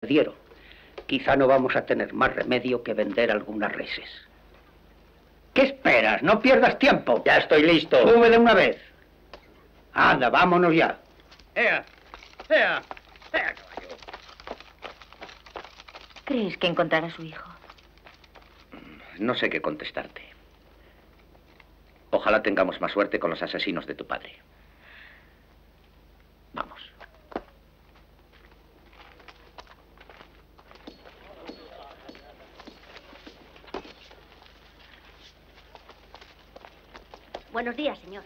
perdieron. Quizá no vamos a tener más remedio que vender algunas reses. ¿Qué esperas? No pierdas tiempo. Ya estoy listo. Sube de una vez. Anda, vámonos ya. ¡Ea! ¡Ea! ¡Ea, caballo! ¿Crees que encontrará a su hijo? No sé qué contestarte. Ojalá tengamos más suerte con los asesinos de tu padre. Vamos. Buenos días, señor.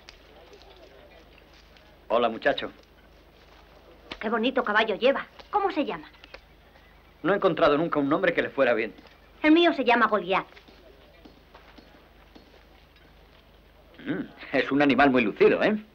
Hola, muchacho. Qué bonito caballo lleva. ¿Cómo se llama? No he encontrado nunca un nombre que le fuera bien. El mío se llama Goliat. Es un animal muy lucido, ¿eh?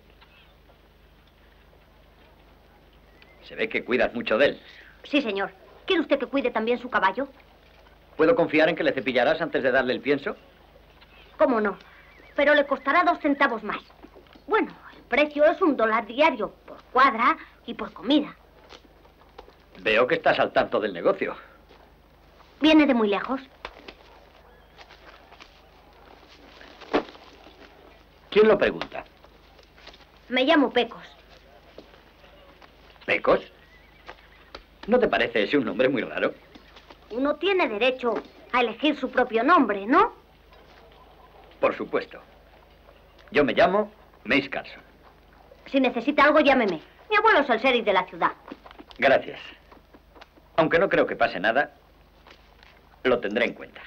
Se ve que cuidas mucho de él. Sí, señor. ¿Quiere usted que cuide también su caballo? ¿Puedo confiar en que le cepillarás antes de darle el pienso? ¿Cómo no? Pero le costará 2 centavos más. Bueno, el precio es $1 diario, por cuadra y por comida. Veo que estás al tanto del negocio. ¿Viene de muy lejos? ¿Quién lo pregunta? Me llamo Pecos. ¿Pecos? ¿No te parece ese un nombre muy raro? Uno tiene derecho a elegir su propio nombre, ¿no? Por supuesto. Yo me llamo Mace Carson. Si necesita algo, llámeme. Mi abuelo es el sheriff de la ciudad. Gracias. Aunque no creo que pase nada, lo tendré en cuenta.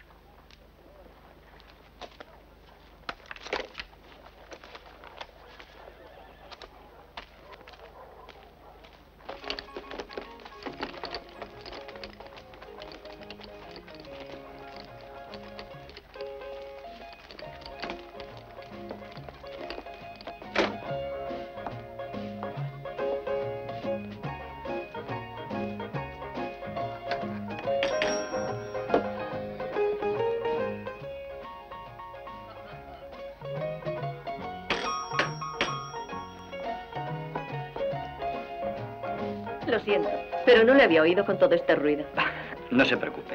Lo siento, pero no le había oído con todo este ruido. No se preocupe.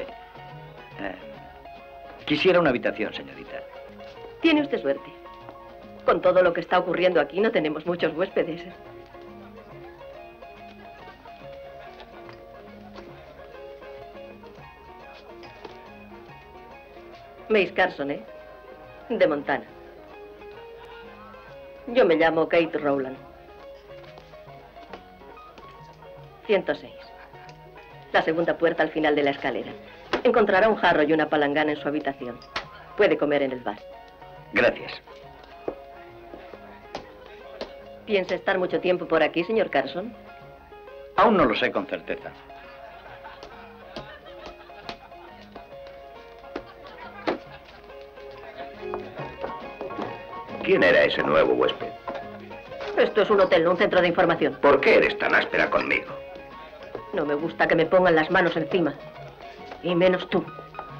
Quisiera una habitación, señorita. Tiene usted suerte. Con todo lo que está ocurriendo aquí, no tenemos muchos huéspedes. Mace Carson, ¿eh? De Montana. Yo me llamo Kate Rowland. 106. La segunda puerta al final de la escalera. Encontrará un jarro y una palangana en su habitación. Puede comer en el bar. Gracias. ¿Piensa estar mucho tiempo por aquí, señor Carson? Aún no lo sé con certeza. ¿Quién era ese nuevo huésped? Esto es un hotel, no un centro de información. ¿Por qué eres tan áspera conmigo? No me gusta que me pongan las manos encima. Y menos tú.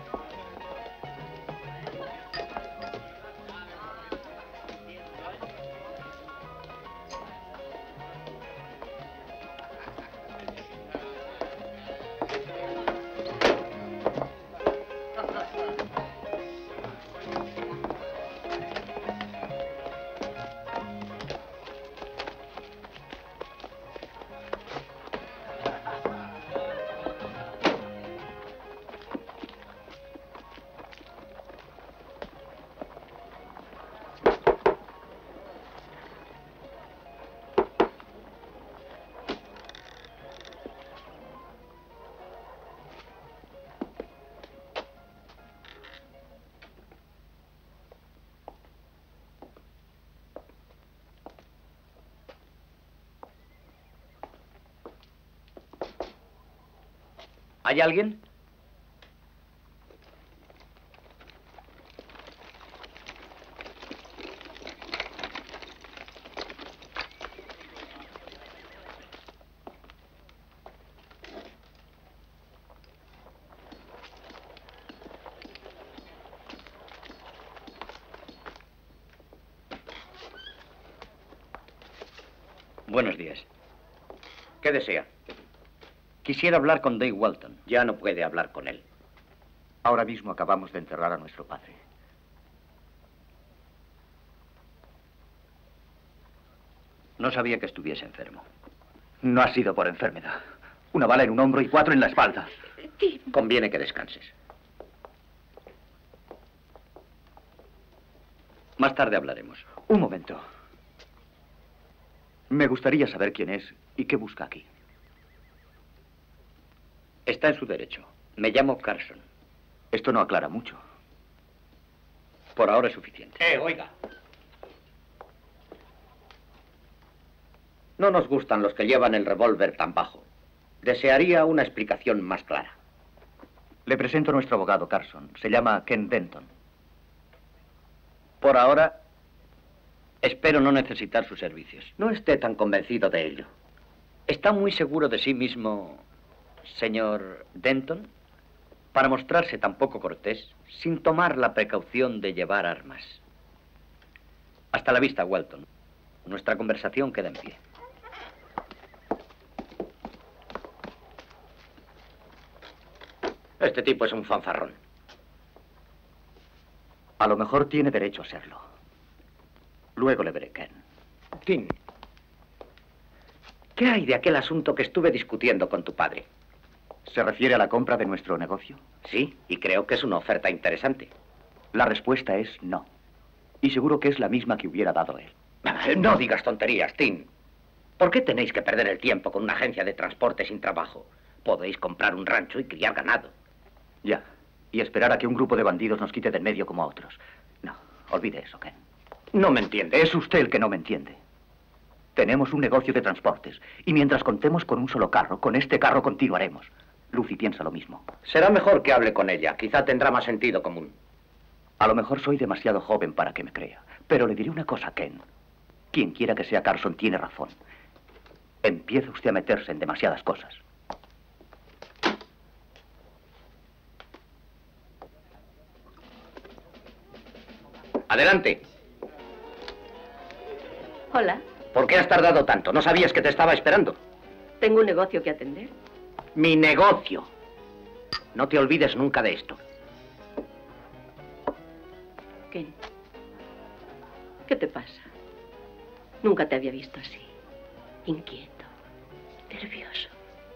¿Hay alguien? Buenos días. ¿Qué desea? Quisiera hablar con Dave Walton. Ya no puede hablar con él. Ahora mismo acabamos de enterrar a nuestro padre. No sabía que estuviese enfermo. No ha sido por enfermedad. Una bala en un hombro y 4 en la espalda. Conviene que descanses. Más tarde hablaremos. Un momento. Me gustaría saber quién es y qué busca aquí. Está en su derecho. Me llamo Carson. Esto no aclara mucho. Por ahora es suficiente. Oiga. No nos gustan los que llevan el revólver tan bajo. Desearía una explicación más clara. Le presento a nuestro abogado, Carson. Se llama Ken Denton. Por ahora, espero no necesitar sus servicios. No esté tan convencido de ello. ¿Está muy seguro de sí mismo, señor Denton, para mostrarse tan poco cortés, sin tomar la precaución de llevar armas? Hasta la vista, Walton. Nuestra conversación queda en pie. Este tipo es un fanfarrón. A lo mejor tiene derecho a serlo. Luego le veré, Ken. Tim, ¿qué hay de aquel asunto que estuve discutiendo con tu padre? ¿Se refiere a la compra de nuestro negocio? Sí, y creo que es una oferta interesante. La respuesta es no. Y seguro que es la misma que hubiera dado él. No digas tonterías, Tim. ¿Por qué tenéis que perder el tiempo con una agencia de transporte sin trabajo? Podéis comprar un rancho y criar ganado. Ya. Y esperar a que un grupo de bandidos nos quite del medio como a otros. No, olvide eso, Ken. No me entiende. Es usted el que no me entiende. Tenemos un negocio de transportes. Y mientras contemos con un solo carro, con este carro continuaremos. Lucy piensa lo mismo. Será mejor que hable con ella. Quizá tendrá más sentido común. A lo mejor soy demasiado joven para que me crea. Pero le diré una cosa, Ken. Quien quiera que sea Carson tiene razón. Empieza usted a meterse en demasiadas cosas. Adelante. Hola. ¿Por qué has tardado tanto? ¿No sabías que te estaba esperando? Tengo un negocio que atender. Mi negocio. No te olvides nunca de esto. Ken, ¿qué te pasa? Nunca te había visto así. Inquieto, nervioso.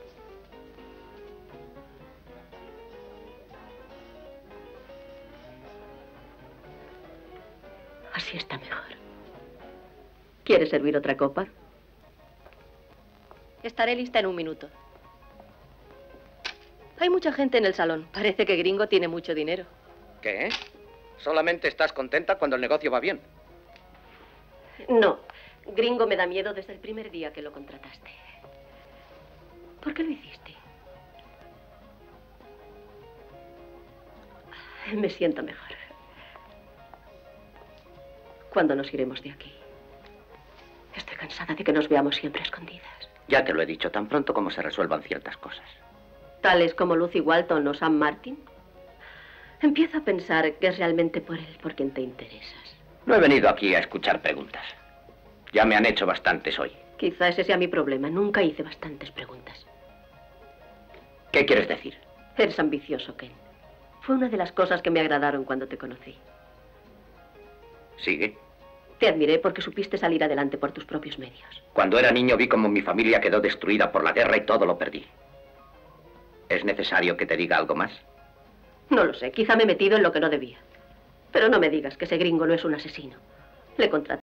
Así está mejor. ¿Quieres servir otra copa? Estaré lista en un minuto. Hay mucha gente en el salón. Parece que Gringo tiene mucho dinero. ¿Qué? ¿Solamente estás contenta cuando el negocio va bien? No. Gringo me da miedo desde el primer día que lo contrataste. ¿Por qué lo hiciste? Me siento mejor. ¿Cuándo nos iremos de aquí? Estoy cansada de que nos veamos siempre escondidas. Ya te lo he dicho, tan pronto como se resuelvan ciertas cosas. Tales como Lucy Walton o Sam Martin. Empiezo a pensar que es realmente por él por quien te interesas. No he venido aquí a escuchar preguntas. Ya me han hecho bastantes hoy. Quizá ese sea mi problema. Nunca hice bastantes preguntas. ¿Qué quieres decir? Eres ambicioso, Ken. Fue una de las cosas que me agradaron cuando te conocí. Sigue. Te admiré porque supiste salir adelante por tus propios medios. Cuando era niño vi cómo mi familia quedó destruida por la guerra y todo lo perdí. ¿Es necesario que te diga algo más? No lo sé. Quizá me he metido en lo que no debía. Pero no me digas que ese gringo no es un asesino. Le contraté